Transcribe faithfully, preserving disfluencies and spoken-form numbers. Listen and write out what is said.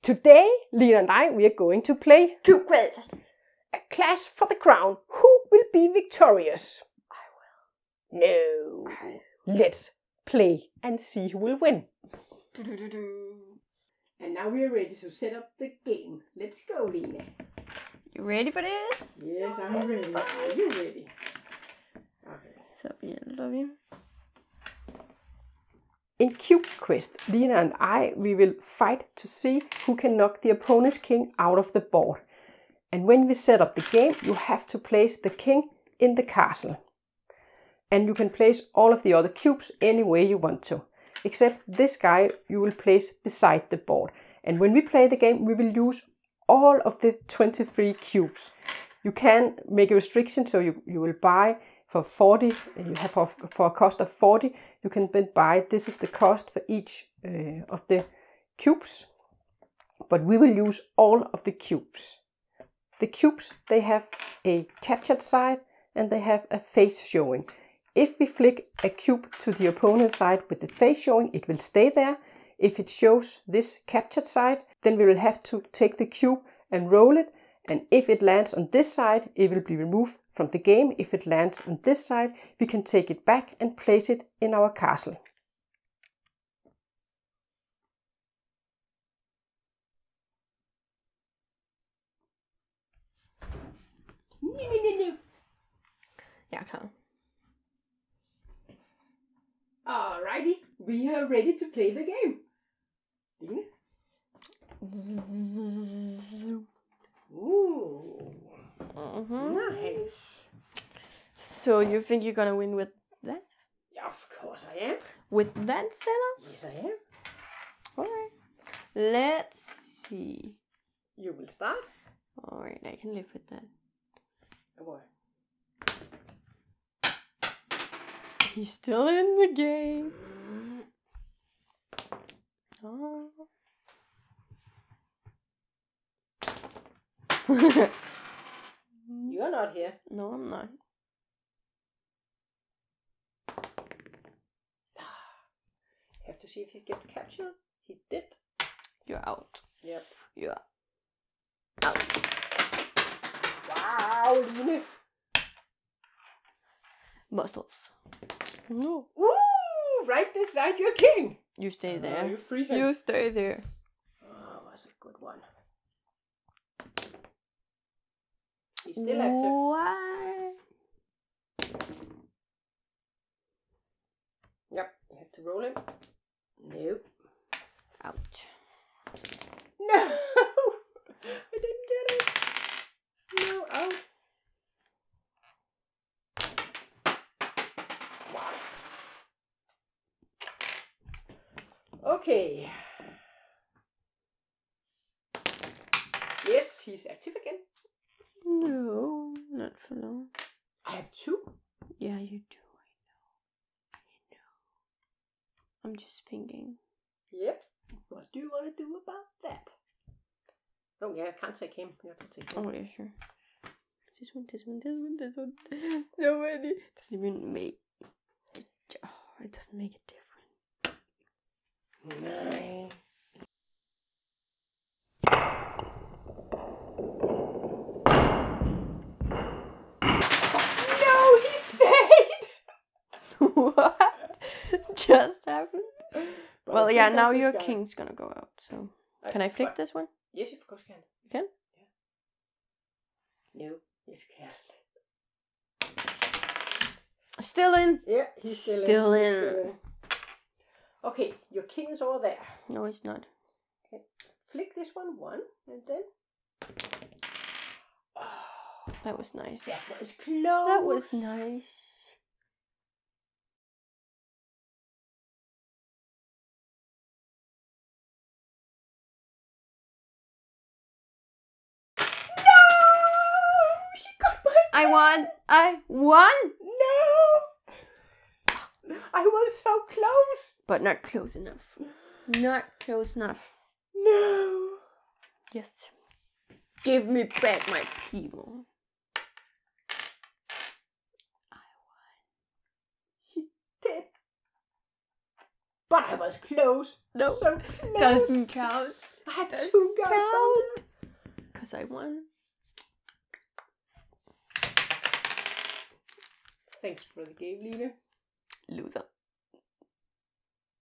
Today, Line and I, we are going to play Cube Quest. A Clash for the Crown. Who will be victorious? I will. No. I Let's play and see who will win. do, do, do, do. And now we are ready to set up the game. Let's go, Line. You ready for this? Yes, I'm ready. Are you ready? Okay. Så hjælper vi. In Cube Quest, Line and I, we will fight to see who can knock the opponent's king out of the board. And when we set up the game, you have to place the king in the castle. And you can place all of the other cubes any way you want to. Except this guy you will place beside the board. And when we play the game, we will use all of the twenty-three cubes. You can make a restriction, so you, you will buy for forty, you have for, for a cost of forty, you can then buy, this is the cost for each uh, of the cubes. But we will use all of the cubes. The cubes, they have a captured side and they have a face showing. If we flick a cube to the opponent's side with the face showing, it will stay there. If it shows this captured side, then we will have to take the cube and roll it. And if it lands on this side, it will be removed from the game. If it lands on this side, we can take it back and place it in our castle. Jeg er klar. Alrighty, we are ready to play the game. Line? Ooh, Mm-hmm. nice. So you think you're gonna win with that? Yeah, of course I am. With that setup? Yes, I am. Alright. Let's see. You will start. Alright, I can live with that. Come on. He's still in the game. Oh. You're not here. No, I'm not. You have to see if he gets captured. He did. You're out. Yep. You're out. Wow, Line. Muscles. No. Ooh, right beside your king. You stay Oh, there. you freezing. You stay there. Oh, that's a good one. He's still active. Why? Yep, you have to roll him. Nope. Ouch. No! I didn't get it. No, out. Wow. Okay. Yes, he's active again. No, not for long. I have two. Yeah, you do. I know. I know. I'm just thinking. Yep. What do you want to do about that? Oh yeah, I can't take him. You have to take him. Oh yeah, sure. This one, this one, this one, this one. So many. Doesn't even make it. Oh, it doesn't make it different. Nine. No, he's dead. What just happened? But Well, I yeah, still now got this your guy. king's gonna go out. So I- can I flick but- this one? Yes, of course you can. You can? No, yes, you can. Still in. Yeah, he's still, Still in. He's in. still in. Okay, your king is over there. No, it's not. Okay. Flick this one, one, and then. Oh, That was nice. that was close. That was nice. No! She got my I won. I won. No! I was so close. But not close enough. Not close enough. No. Yes. Give me back my people. I won. She did. But I was close. No, So close. doesn't count. I had two guys down. Because I won. Thanks for the game, Line. Loser.